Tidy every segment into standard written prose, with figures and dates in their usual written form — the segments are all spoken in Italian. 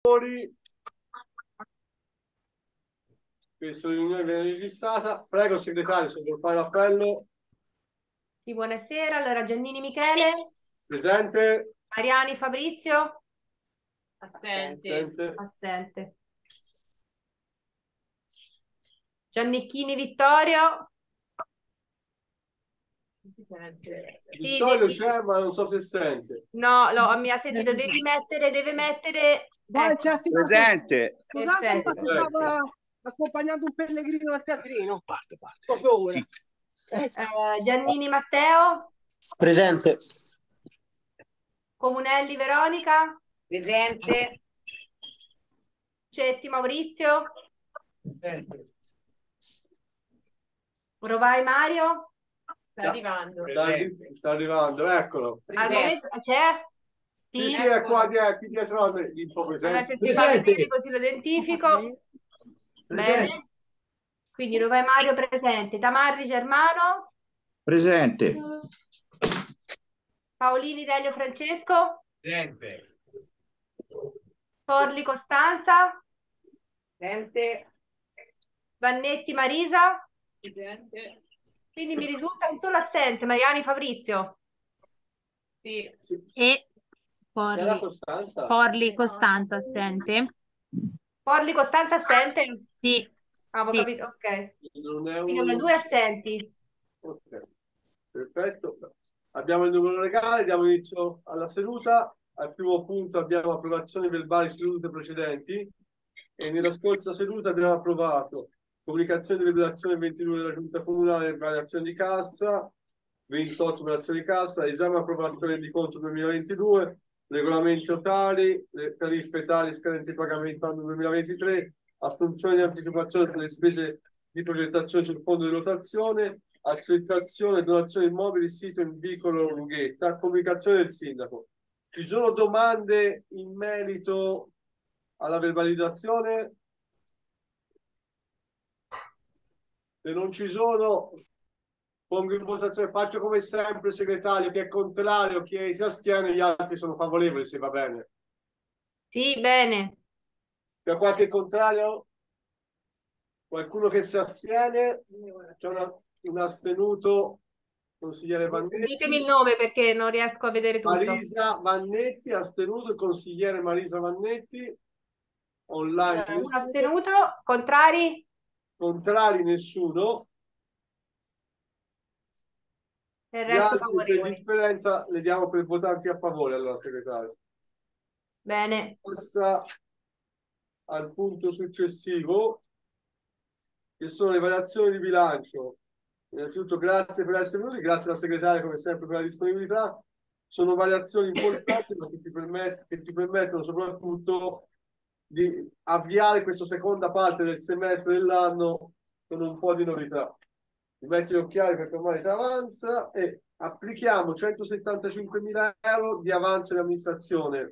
Questa riunione viene registrata. Prego, segretario, se vuol fare l'appello. Sì, buonasera. Allora, Giannini Michele. Presente. Mariani Fabrizio. Assente. Assente. Giannicchini Vittorio. Sì, Vittorio c'è, ma non so se sente. no, mi ha sentito, deve mettere... Presente. Scusate, ma Perfetto. stava accompagnando un pellegrino al teatrino. Proprio ora. Sì. Giannini Matteo. Presente. Comunelli Veronica. Presente. Cetti Maurizio. Presente. Rovai Mario. Sta arrivando. Sta arrivando, eccolo. Al momento c'è? Sì, sì, è qua qui dietro a me. Un po' Allora, se presente. si fa vedere così lo identifico. Bene. Quindi Rovai Mario presente. Tamarri Germano. Presente. Paolini Delio Francesco. Presente. Forli Costanza. Presente. Vannetti Marisa. Presente. Quindi mi risulta un solo assente, Mariani Fabrizio. Sì. E Costanza. Forli Costanza assente. Forli Costanza assente? Sì. Avevo Sì. capito, ok. Non è Quindi ho due assenti. Ok, perfetto. Abbiamo il numero legale, diamo inizio alla seduta. Al primo punto abbiamo approvazione verbali sedute precedenti e nella scorsa seduta abbiamo approvato comunicazione di deliberazione 22 della Giunta Comunale, variazione di cassa, 28 variazione di cassa, esame e approvazione di conto 2022, regolamenti totali, le tariffe tali, scadenze di pagamento anno 2023, assunzione di anticipazione per le spese di progettazione sul fondo di rotazione, accettazione e donazione di immobili, sito in vicolo Lunghetta, comunicazione del sindaco. Ci sono domande in merito alla verbalizzazione? Se non ci sono, pongo in votazione, faccio come sempre, segretario, chi è contrario, chi si astiene, gli altri sono favorevoli, se va bene. Sì, bene. C'è qualche contrario? Qualcuno che si astiene? C'è un astenuto, consigliere Vannetti. Ditemi il nome perché non riesco a vedere tutto. Marisa Vannetti, astenuto, il consigliere Marisa Vannetti. Online. Un astenuto, contrari? Contrari nessuno. E il Gli resto altri per favorevoli. differenza le diamo per votanti a favore allora, segretario. Bene. Passa al punto successivo, che sono le variazioni di bilancio. Innanzitutto grazie per essere venuti, grazie alla segretaria come sempre per la disponibilità. Sono variazioni importanti ma che ti permettono soprattutto di avviare questa seconda parte del semestre dell'anno con un po' di novità. Mi metti gli occhiali perché ormai ti avanza e applichiamo 175.000 euro di avanzo in amministrazione.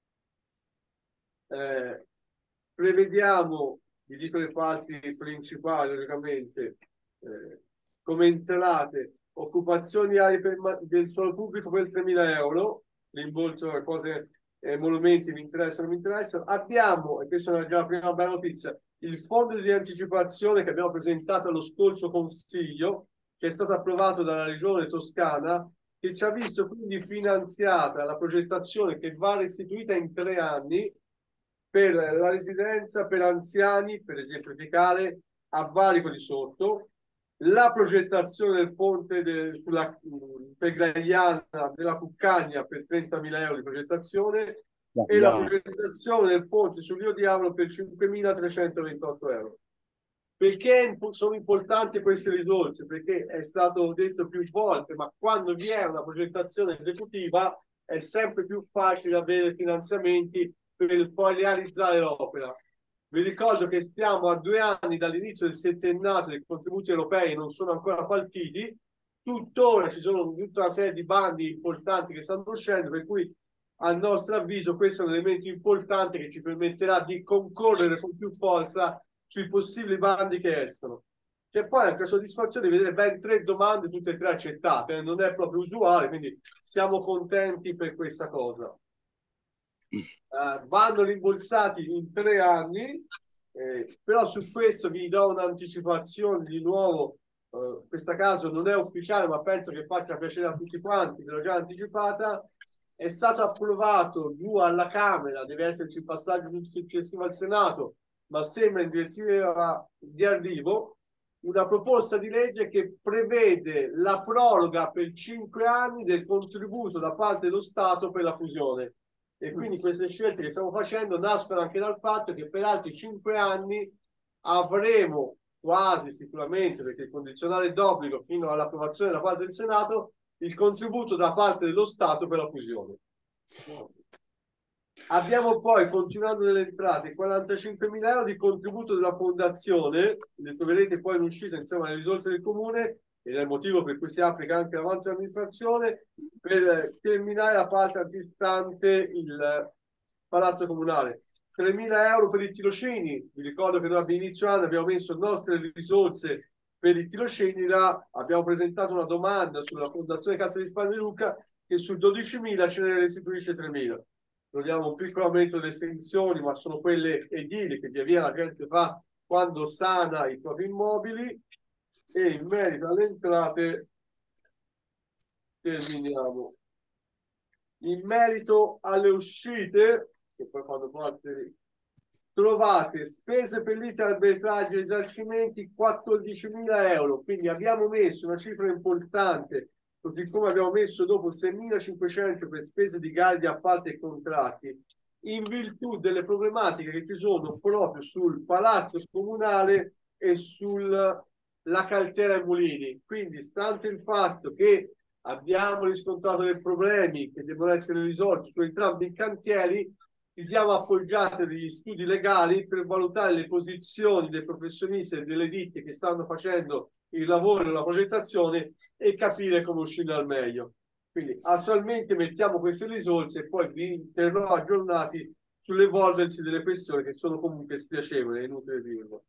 Prevediamo, vi dico le parti principali, logicamente, come entrate, occupazioni del suolo pubblico per 3.000 euro, rimborso a cose, monumenti mi interessano, Abbiamo, e questa è già la prima bella notizia, il fondo di anticipazione che abbiamo presentato allo scorso Consiglio, che è stato approvato dalla Regione Toscana, che ci ha visto quindi finanziata la progettazione che va restituita in 3 anni per la residenza per anziani, per esemplificare, a Valico di Sotto, la progettazione del ponte sulla Pegragliana della Cuccagna per 30.000 euro di progettazione e la progettazione del ponte sul Rio Diavolo per 5.328 euro. Perché sono importanti queste risorse? Perché è stato detto più volte, ma quando vi è una progettazione esecutiva è sempre più facile avere finanziamenti per poi realizzare l'opera. Vi ricordo che stiamo a 2 anni dall'inizio del settennato dei contributi europei, non sono ancora partiti, tuttora ci sono tutta una serie di bandi importanti che stanno uscendo, per cui a nostro avviso questo è un elemento importante che ci permetterà di concorrere con più forza sui possibili bandi che escono. C'è poi anche la soddisfazione di vedere ben 3 domande, tutte e 3 accettate, non è proprio usuale, quindi siamo contenti per questa cosa. vanno rimborsati in 3 anni, però su questo vi do un'anticipazione di nuovo. Questa caso non è ufficiale, ma penso che faccia piacere a tutti quanti, ve l'ho già anticipata. È stato approvato giù alla Camera, deve esserci il passaggio successivo al Senato, ma sembra in direttiva di arrivo una proposta di legge che prevede la proroga per 5 anni del contributo da parte dello Stato per la fusione. E quindi queste scelte che stiamo facendo nascono anche dal fatto che per altri 5 anni avremo quasi sicuramente, perché il condizionale d'obbligo fino all'approvazione da parte del Senato, il contributo da parte dello Stato per la fusione. Abbiamo poi, continuando nelle entrate, 45.000 euro di contributo della fondazione, le troverete poi in uscita insieme alle risorse del comune, ed è il motivo per cui si applica anche l'avanzo amministrazione, per terminare la parte antistante il palazzo comunale. 3.000 euro per i tirocini. Vi ricordo che noi all'inizio anno abbiamo messo nostre risorse per i tirocini, abbiamo presentato una domanda sulla Fondazione Cassa di Risparmio di Lucca che su 12.000 ce ne restituisce 3.000. Troviamo un piccolo aumento delle estensioni, ma sono quelle edili che via via la gente fa quando sana i propri immobili. E in merito alle entrate terminiamo. In merito alle uscite, che poi fanno parte, trovate spese per liti, arbitraggi e risarcimenti 14.000 euro, quindi abbiamo messo una cifra importante, così come abbiamo messo dopo 6.500 per spese di gare di appalti e contratti, in virtù delle problematiche che ci sono proprio sul palazzo comunale e sulla Caltera e Mulini. Quindi, stante il fatto che abbiamo riscontrato dei problemi che devono essere risolti su entrambi i cantieri, ci siamo appoggiati degli studi legali per valutare le posizioni dei professionisti e delle ditte che stanno facendo il lavoro e la progettazione e capire come uscire al meglio. Quindi attualmente mettiamo queste risorse e poi vi terrò aggiornati sull'evolversi delle questioni, che sono comunque spiacevoli, è inutile dirlo.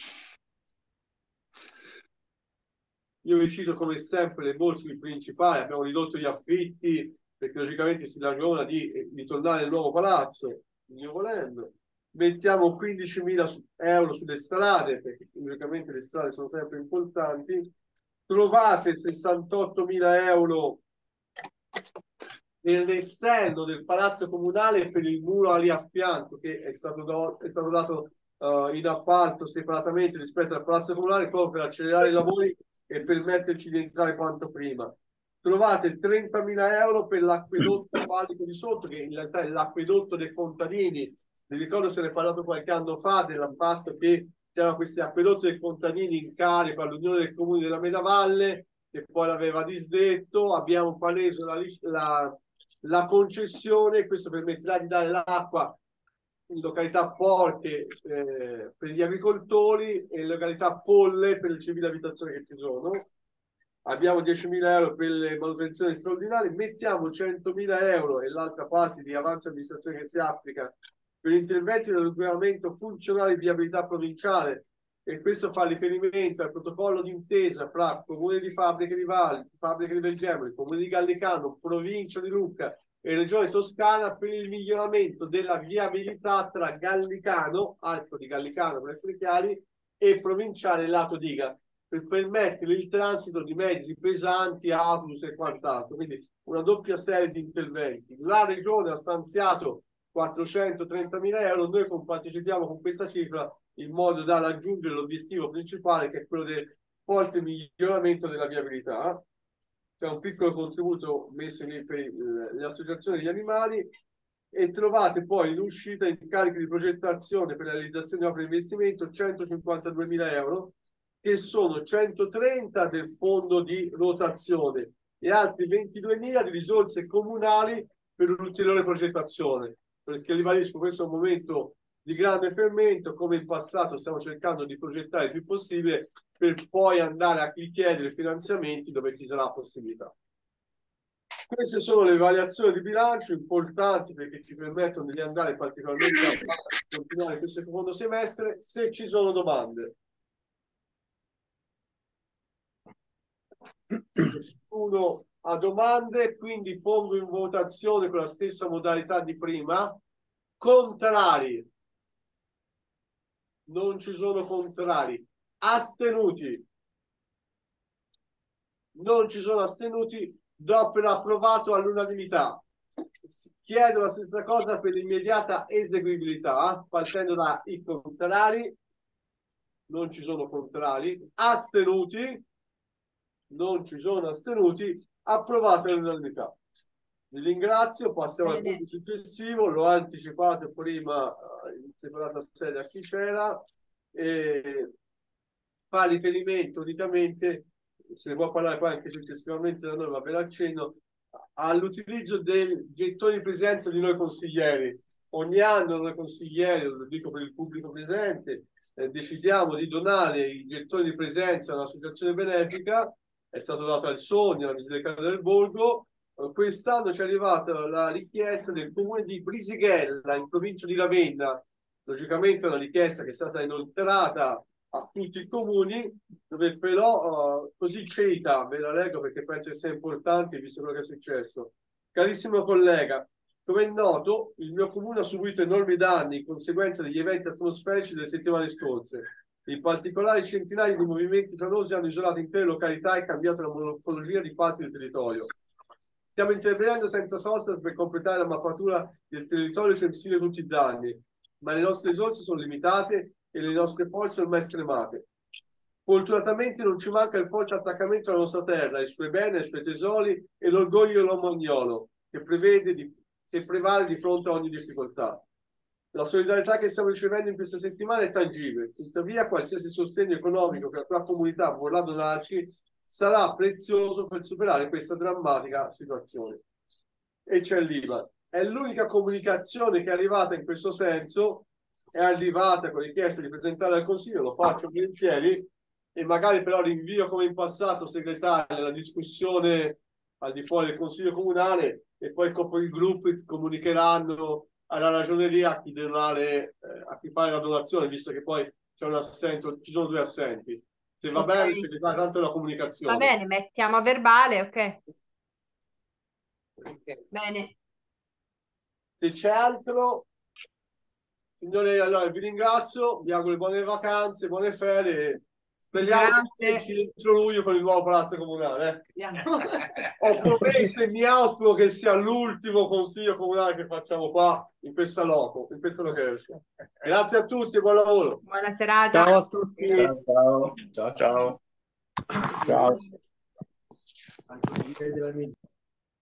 Io vi cito come sempre le voci principali. Abbiamo ridotto gli affitti perché logicamente si ragiona di tornare al nuovo palazzo, io volendo. Mettiamo 15.000 euro sulle strade, perché logicamente le strade sono sempre importanti. Trovate 68.000 euro nell'esterno del palazzo comunale per il muro lì a fianco, che è stato dato in appalto separatamente rispetto al palazzo comunale, proprio per accelerare i lavori e permetterci di entrare quanto prima. Trovate 30.000 euro per l'acquedotto valico di sotto, che in realtà è l'acquedotto dei contadini. Vi ricordo, se ne è parlato qualche anno fa del fatto che c'erano questi acquedotti dei contadini in carico all'Unione dei Comuni della Medavalle, che poi l'aveva disdetto. Abbiamo preso la concessione, questo permetterà di dare l'acqua in località Porche per gli agricoltori e in località Polle per le civili abitazioni che ci sono. Abbiamo 10.000 euro per le manutenzioni straordinarie, mettiamo 100.000 euro e l'altra parte di avanzo amministrazione che si applica per interventi di adeguamento funzionale di viabilità provinciale, e questo fa riferimento al protocollo d'intesa fra Comune di Fabbriche di Valle, Fabbriche di Vergemoli, Comune di Gallicano, Provincia di Lucca e Regione Toscana per il miglioramento della viabilità tra Gallicano, Arco di Gallicano per essere chiari, e provinciale lato Diga, per permettere il transito di mezzi pesanti, autobus e quant'altro. Quindi una doppia serie di interventi. La Regione ha stanziato 430.000 euro, noi partecipiamo con questa cifra in modo da raggiungere l'obiettivo principale, che è quello del forte miglioramento della viabilità. C'è un piccolo contributo messo per le associazioni degli animali, e trovate poi in uscita incarichi di progettazione per la realizzazione di opere di investimento 152.000 euro, che sono 130 del fondo di rotazione e altri 22.000 di risorse comunali per un'ulteriore progettazione, perché ribadisco, questo è un momento di grande fermento. Come in passato stiamo cercando di progettare il più possibile per poi andare a chiedere finanziamenti dove ci sarà possibilità. Queste sono le variazioni di bilancio importanti, perché ci permettono di andare particolarmente a continuare questo secondo semestre. Se ci sono domande. Nessuno ha domande, quindi pongo in votazione con la stessa modalità di prima Contrari? Non ci sono contrari. Astenuti? Non ci sono astenuti. Do per approvato all'unanimità. Chiedo la stessa cosa per l'immediata eseguibilità, partendo dai contrari. Non ci sono contrari. Astenuti? Non ci sono astenuti. Approvato all'unanimità. Vi ringrazio, passiamo al punto successivo, l'ho anticipato prima in separata sede a chi c'era, e fa riferimento unicamente, se ne può parlare poi anche successivamente da noi, ma ve l'accenno, all'utilizzo dei gettoni di presenza di noi consiglieri. Ogni anno noi consiglieri, lo dico per il pubblico presente, decidiamo di donare i gettoni di presenza a un'associazione benefica. È stato dato al Sogno, alla Misericordia del Borgo. Quest'anno ci è arrivata la richiesta del comune di Brisighella, in provincia di Ravenna. Logicamente è una richiesta che è stata inoltrata a tutti i comuni, dove però così cita, ve la leggo perché penso che sia importante visto quello che è successo. Carissimo collega, come è noto, il mio comune ha subito enormi danni in conseguenza degli eventi atmosferici delle settimane scorse. In particolare, centinaia di movimenti franosi hanno isolato intere località e cambiato la morfologia di parte del territorio. Stiamo intervenendo senza sosta per completare la mappatura del territorio e censire tutti i danni, ma le nostre risorse sono limitate e le nostre forze ormai stremate. Fortunatamente non ci manca il forte attaccamento alla nostra terra, ai suoi beni, ai suoi tesori e l'orgoglio dell'omognolo che prevale di fronte a ogni difficoltà. La solidarietà che stiamo ricevendo in questa settimana è tangibile, tuttavia qualsiasi sostegno economico che la tua comunità vorrà donarci sarà prezioso per superare questa drammatica situazione. E c'è l'IVA. È l'unica comunicazione che è arrivata in questo senso, è arrivata con richiesta di presentare al Consiglio, lo faccio volentieri, e magari però rinvio come in passato segretario la discussione al di fuori del Consiglio Comunale e poi i gruppi comunicheranno alla ragioneria a chi donare, a chi fare la donazione, visto che poi c'è un assento, ci sono 2 assenti. Se va bene, si fa tanto la comunicazione. Va bene, mettiamo a verbale, ok. Bene. Se c'è altro, signore, allora vi ringrazio, vi auguro buone vacanze, buone ferie. Speriamo che ci entro luglio con il nuovo palazzo comunale. Ho promesso e mi auspico che sia l'ultimo consiglio comunale che facciamo qua in questa location. Grazie a tutti e buon lavoro. Buona serata. Ciao a tutti. Ciao. Ciao. Ciao. Ciao.